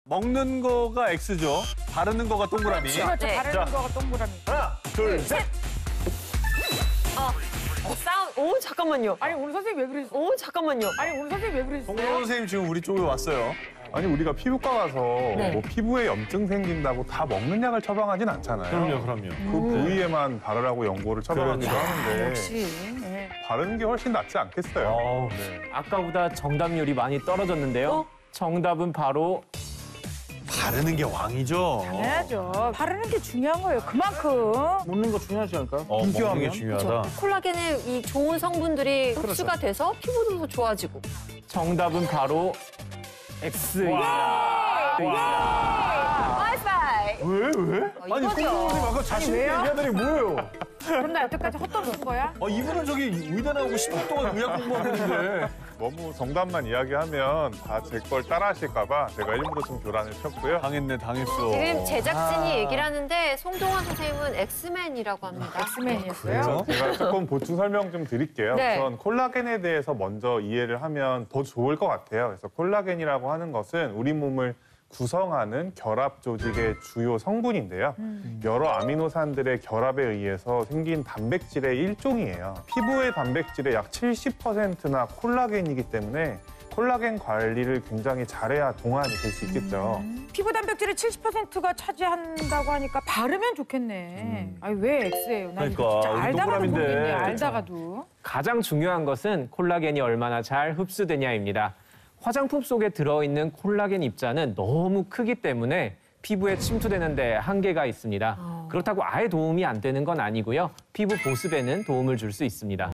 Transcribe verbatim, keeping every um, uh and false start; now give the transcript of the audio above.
먹는 거가 X죠. 바르는 거가 동그라미. 그렇죠. 네. 바르는 자. 거가 동그라미. 하나, 둘, 셋. 어, 싸움. 오, 잠깐만요. 아니 오늘 선생님 왜 그러셨어요? 오, 잠깐만요. 아니 오늘 선생님 왜 그러셨어요? 송도 선생님 지금 우리 쪽에 왔어요. 아니 우리가 피부과 가서 네. 뭐 피부에 염증 생긴다고 다 먹는 약을 처방하진 않잖아요. 그럼요, 그럼요. 그 부위에만 바르라고 연고를 처방하기도 그렇죠. 하는데 역시. 네. 바르는 게 훨씬 낫지 않겠어요? 어우. 네. 아까보다 정답률이 많이 떨어졌는데요. 어? 정답은 바로 바르는 게 왕이죠. 당연하죠. 바르는 게 중요한 거예요. 그만큼. 먹는 거 중요하지 않을까요? 어, 먹는 게 중요하다. 콜라겐의 이 좋은 성분들이 흡수가 돼서 피부도 더 좋아지고. 정답은 바로 X입니다. 하이파이. 왜, 왜? 어, 아니, 송도 이거죠. 선생님 아까 자신 있게 왜요? 얘기하더니 뭐예요? 그럼 나 여태까지 헛돈 쓴 거야? 어, 이분은 저기 의대 나오고 십 년 동안 의학 공부하는데. 너무 정답만 이야기하면 다 제 걸 따라하실까 봐 제가 일부러 좀 교란을 폈고요. 당했네, 당했어. 지금 제작진이 아. 얘기를 하는데 송동환 선생님은 엑스맨이라고 합니다. 엑스맨이었어요? 제가 조금 보충 설명 좀 드릴게요. 네. 우선 콜라겐에 대해서 먼저 이해를 하면 더 좋을 것 같아요. 그래서 콜라겐이라고 하는 것은 우리 몸을 구성하는 결합 조직의 주요 성분인데요. 여러 아미노산들의 결합에 의해서 생긴 단백질의 일종이에요. 피부의 단백질의 약 칠십 퍼센트나 콜라겐이기 때문에 콜라겐 관리를 굉장히 잘해야 동안이 될 수 있겠죠. 피부 단백질의 칠십 퍼센트가 차지한다고 하니까 바르면 좋겠네. 아니 왜 X예요? 나 이거 그러니까, 진짜 우리 알다가도 동그라미인데. 모르겠네. 알다가도. 가장 중요한 것은 콜라겐이 얼마나 잘 흡수되냐입니다. 화장품 속에 들어있는 콜라겐 입자는 너무 크기 때문에 피부에 침투되는 데 한계가 있습니다. 그렇다고 아예 도움이 안 되는 건 아니고요. 피부 보습에는 도움을 줄 수 있습니다.